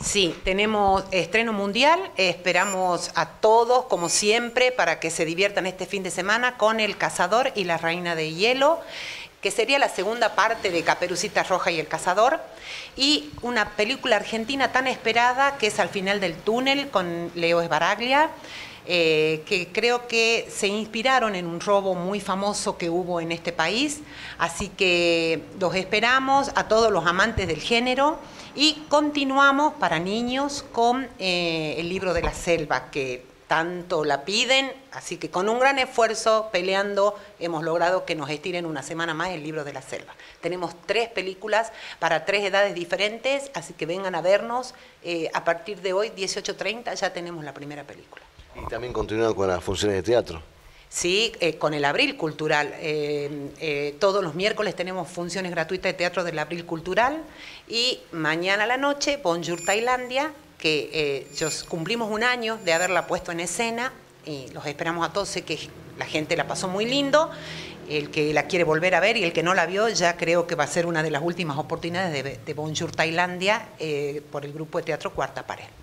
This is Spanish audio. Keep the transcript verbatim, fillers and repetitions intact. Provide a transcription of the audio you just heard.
Sí, tenemos estreno mundial, esperamos a todos, como siempre, para que se diviertan este fin de semana con El Cazador y la Reina de Hielo, que sería la segunda parte de Caperucita Roja y el Cazador, y una película argentina tan esperada que es Al final del túnel, con Leo Sbaraglia, eh, que creo que se inspiraron en un robo muy famoso que hubo en este país, así que los esperamos a todos los amantes del género. Y continuamos para niños con eh, El libro de la selva, que tanto la piden, así que con un gran esfuerzo, peleando, hemos logrado que nos estiren una semana más El libro de la selva. Tenemos tres películas para tres edades diferentes, así que vengan a vernos. Eh, a partir de hoy, dieciocho treinta, ya tenemos la primera película. Y también continuando con las funciones de teatro. Sí, eh, con el Abril Cultural. Eh, eh, todos los miércoles tenemos funciones gratuitas de teatro del Abril Cultural y mañana a la noche, Bonjour Tailandia, que eh, yo- cumplimos un año de haberla puesto en escena y los esperamos a todos. Sé que la gente la pasó muy lindo, el que la quiere volver a ver y el que no la vio ya creo que va a ser una de las últimas oportunidades de, de Bonjour Tailandia eh, por el grupo de teatro Cuarta Pared.